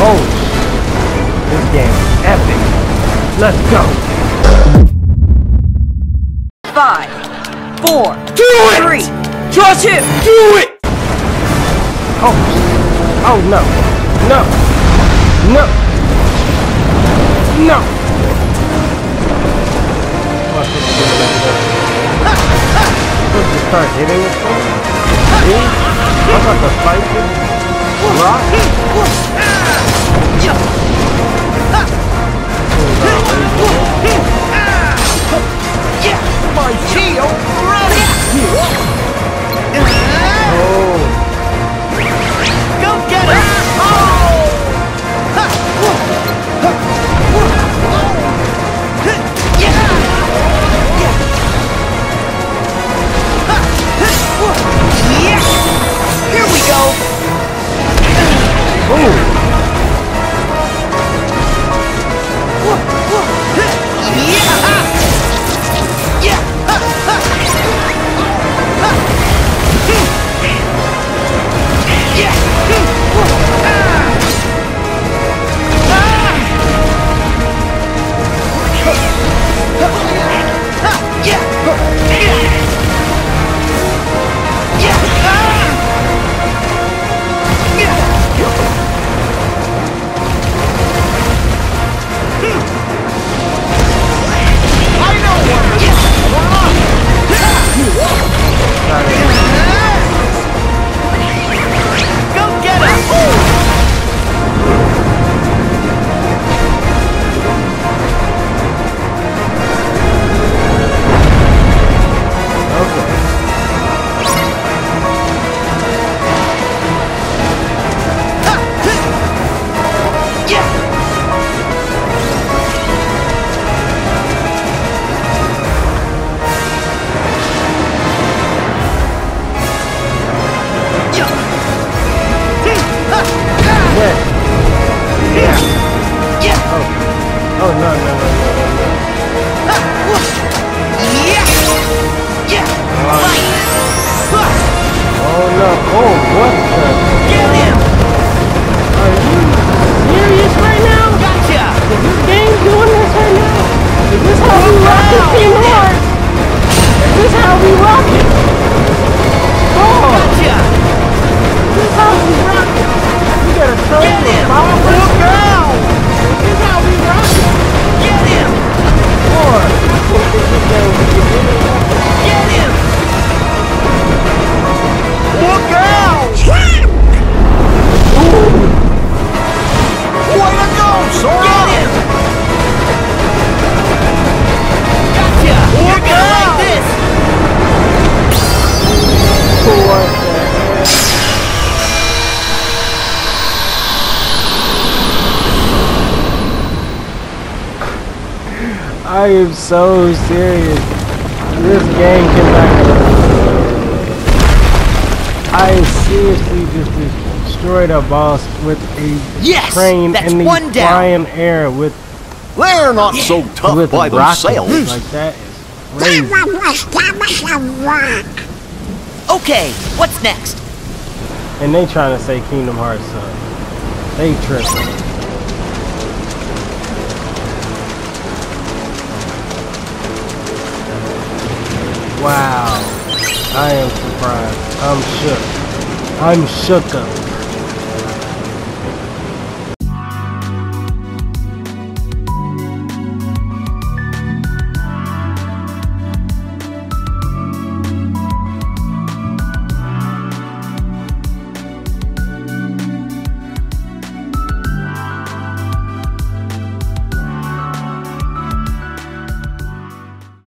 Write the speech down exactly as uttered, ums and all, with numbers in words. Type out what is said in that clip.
Oh, this game is epic. Let's go. Five, four, Do it! three, draw two. Do it! Oh, oh no, no, no, no. Supposed to start hitting this thing? Me? I'm about to fight this rock? My shield ready. Oh. Go get it. Oh. Here we go. Ooh. Oh, no, no, no, no, no, no. Oh, no. Oh, what the? Get him! Are you serious right now? Gotcha! Is this game doing this right now? Is this how we rock this Team Hearts? Is this how we rock it? Oh! Gotcha! Is this how we rock it? We gotta throw Get some him! power Look out! Is this how we rock it? Get him! Or, I think this is how we can do it. Get him! Look out! Way to go, Sora! Get him! Gotcha! You're gonna like this! What the heck? I am so serious. This game cannot. I seriously just destroyed a boss with a Yes, train that's in the one down. flying air with They're not so tough with by rockets. themselves. Like that is crazy. Okay, what's next? And they trying to say Kingdom Hearts son. They tripping. Wow. I am surprised. I'm shook. I'm shook up.